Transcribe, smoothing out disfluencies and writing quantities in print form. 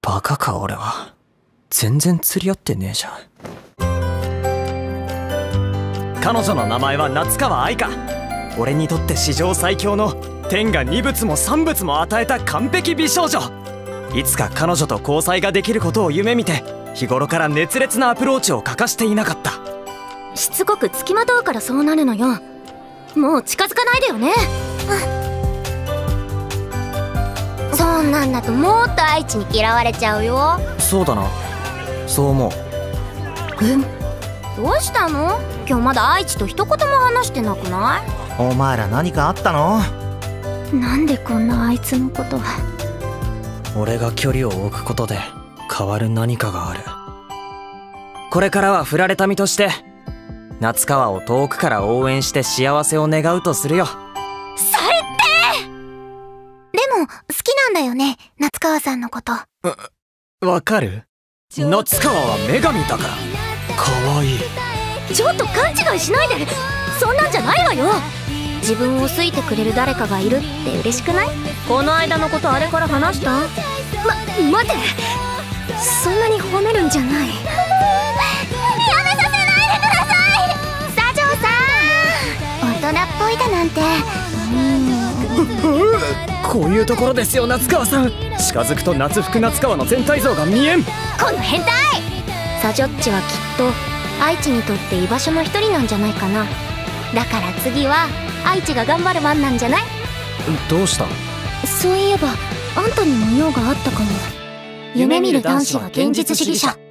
バカか俺は。全然釣り合ってねえじゃん。彼女の名前は夏川愛花。俺にとって史上最強の天が二物も三物も与えた完璧美少女。いつか彼女と交際ができることを夢見て日頃から熱烈なアプローチを欠かしていなかった。 しつこく付きまとうからそうなるのよ。もう近づかないでよね。そんなんだともっと愛知に嫌われちゃうよ。 そうだな、そう思う。 どうしたの？今日まだ愛知と一言も話してなくない？ お前ら何かあったの？ なんでこんなあいつのこと俺が距離を置くことで変わる何かがある。これからは振られた身として夏川を遠くから応援して幸せを願うとするよ。 それってでも好きなんだよね、夏川さんのこと。 わかる？夏川は女神だから可愛い。 ちょっと勘違いしないで。そんなんじゃないわよ。自分を好いてくれる誰かがいるって嬉しくない？この間のことあれから話した？待て、そんなに褒めるんじゃない。やめさせないでください。佐城さん、大人っぽいだなんて。 こういうところですよ夏川さん。近づくと夏服夏川の全体像が見えん。 この変態。サジョッチはきっと愛知にとって居場所の一人なんじゃないかな。だから次は愛知が頑張る番なんじゃない？ どうした？ そういえばあんたにも用があったかも。夢見る男子は現実主義者。